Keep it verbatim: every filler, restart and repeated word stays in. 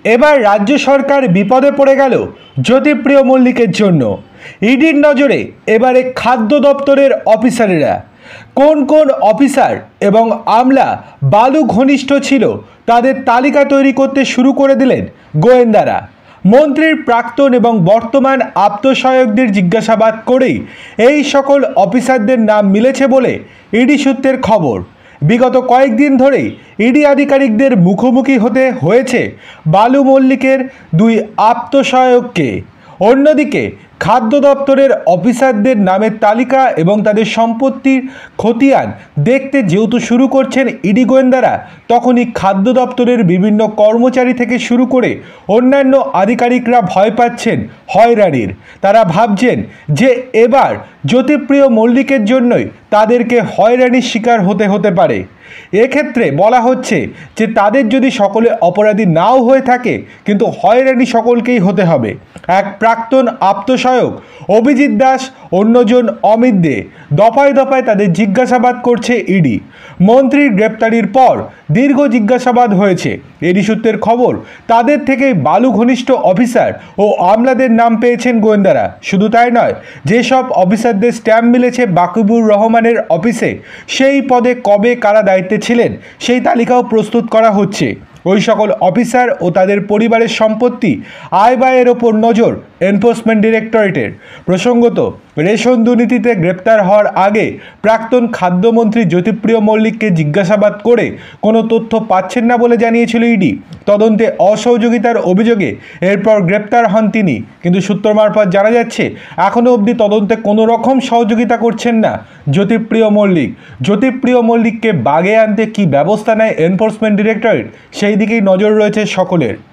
এবার রাজ্য সরকার বিপদে পড়ে গেল জ্যোতিপ্রিয় মল্লিকের জন্য। ইডির নজরে এবারে খাদ্য দপ্তরের অফিসারেরা। কোন কোন অফিসার এবং আমলা বালু ঘনিষ্ঠ ছিল তাদের তালিকা তৈরি করতে শুরু করে দিলেন গোয়েন্দারা। মন্ত্রীর প্রাক্তন এবং বর্তমান আপ্তসহায়কদের জিজ্ঞাসাবাদ করেই এই সকল অফিসারদের নাম মিলেছে বলে ইডি সূত্রের খবর। বিগত কয়েকদিন ধরেই ইডি আধিকারিকদের মুখোমুখি হতে হয়েছে বালু মল্লিকের দুই আপ্তসহায়ককে। অন্যদিকে খাদ্য দপ্তরের অফিসারদের নামের তালিকা এবং তাদের সম্পত্তির খতিয়ান দেখতে যেহেতু শুরু করছেন ইডি গোয়েন্দারা, তখনই খাদ্য দপ্তরের বিভিন্ন কর্মচারী থেকে শুরু করে অন্যান্য আধিকারিকরা ভয় পাচ্ছেন হয়রানির। তারা ভাবছেন যে এবার জ্যোতিপ্রিয় মল্লিকের জন্যই তাদেরকে হয়রানির শিকার হতে হতে পারে। এক্ষেত্রে বলা হচ্ছে যে তাদের যদি সকলে অপরাধী নাও হয়ে থাকে, কিন্তু হয়রানি সকলকেই হতে হবে। এক প্রাক্তন আপ্তসহায়ক অভিজিৎ দাস, অন্যজন অমিত দে। দফায় দফায় তাদের জিজ্ঞাসাবাদ করছে ইডি। মন্ত্রীর গ্রেপ্তারির পর দীর্ঘ জিজ্ঞাসাবাদ হয়েছে। ইডি সূত্রের খবর, তাদের থেকে বালু ঘনিষ্ঠ অফিসার ও আমলাদের নাম পেয়েছেন গোয়েন্দারা। শুধু তাই নয়, যেসব অফিসারদের স্ট্যাম্প মিলেছে বাকিবুর রহমানের অফিসে, সেই পদে কবে কারা দায়িত্বে ছিলেন সেই তালিকাও প্রস্তুত করা হচ্ছে। ওই সকল অফিসার ও তাদের পরিবারের সম্পত্তি আয় ব্যয়ের ওপর নজর এনফোর্সমেন্ট ডিরেক্টরেটের। প্রসঙ্গত, রেশন দুর্নীতিতে গ্রেপ্তার হওয়ার আগে প্রাক্তন খাদ্যমন্ত্রী জ্যোতিপ্রিয় মল্লিককে জিজ্ঞাসাবাদ করে কোনো তথ্য পাচ্ছেন না বলে জানিয়েছিল ইডি। তদন্তে অসহযোগিতার অভিযোগে এরপর গ্রেপ্তার হন তিনি, কিন্তু সূত্র মারফত জানা যাচ্ছে এখনও অবধি তদন্তে কোনো রকম সহযোগিতা করছেন না জ্যোতিপ্রিয় মল্লিক। জ্যোতিপ্রিয় মল্লিককে বাগে আনতে কী ব্যবস্থা নেয় এনফোর্সমেন্ট ডিরেক্টরেট, সেই দিকেই নজর রয়েছে সকলের।